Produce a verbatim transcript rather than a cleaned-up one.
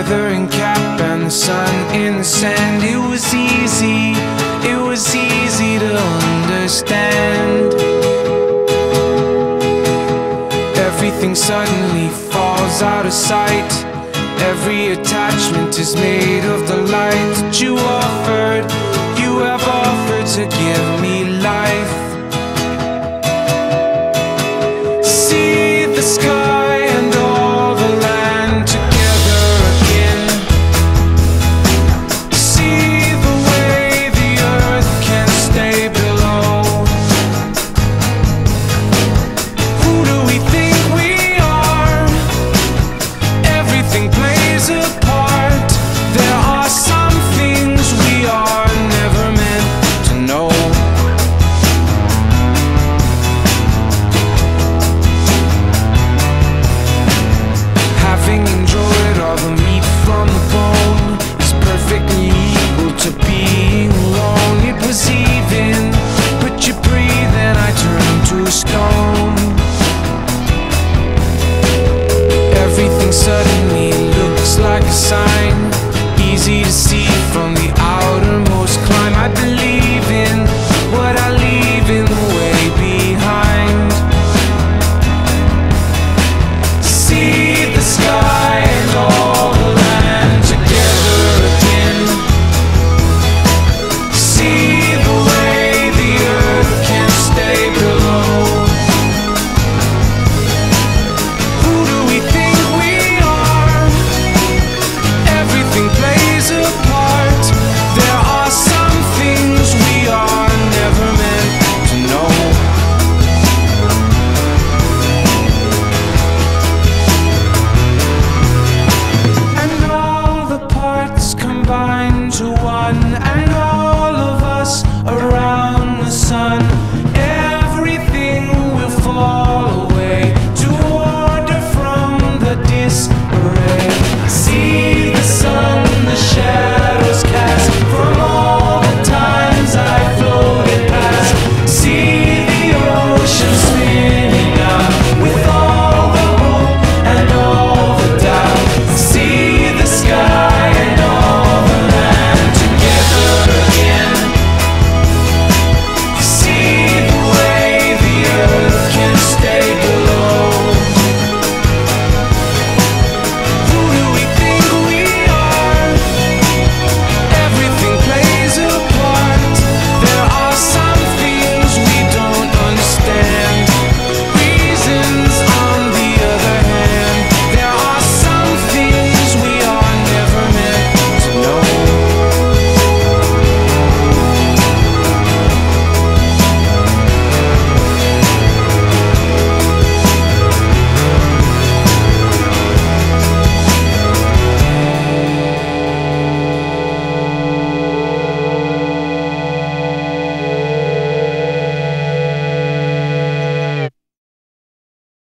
feather and cap and the sun in the sand. It was easy, it was easy to understand. Everything suddenly falls out of sight. Every attachment is made of the light that you offered. You have offered to give me life. See the sky and all the land together again. See the way the earth can stay below. Who do we think we are? Everything plays a part. There are some things we are never meant to know. Having enjoyed all the meat from the bone is perfectly equal to being alone. It was even, but you breathe and I turn to stone. Everything suddenly looks like a sign, easy to